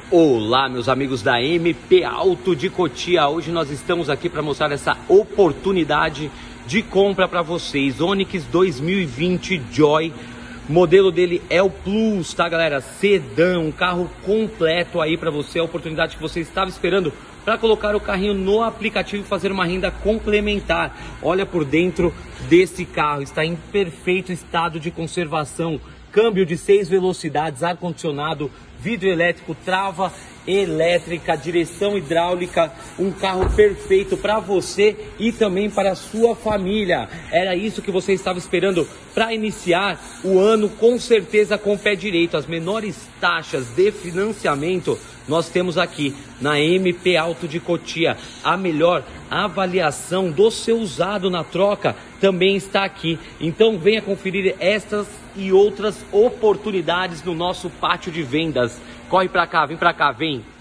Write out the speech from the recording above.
Olá, meus amigos da MP Auto de Cotia. Hoje nós estamos aqui para mostrar essa oportunidade de compra para vocês. Onix 2020 Joy, o modelo dele é o Plus, tá, galera? Sedã, um carro completo aí para você, a oportunidade que você estava esperando para colocar o carrinho no aplicativo e fazer uma renda complementar. Olha por dentro desse carro, está em perfeito estado de conservação. Câmbio de 6 velocidades, ar-condicionado, vidro elétrico, trava elétrica, direção hidráulica, um carro perfeito para você e também para a sua família. Era isso que você estava esperando para iniciar o ano, com certeza com o pé direito. As menores taxas de financiamento nós temos aqui na MP Auto de Cotia. A melhor avaliação do seu usado na troca também está aqui. Então venha conferir estas e outras oportunidades no nosso pátio de vendas. Corre para cá, vem,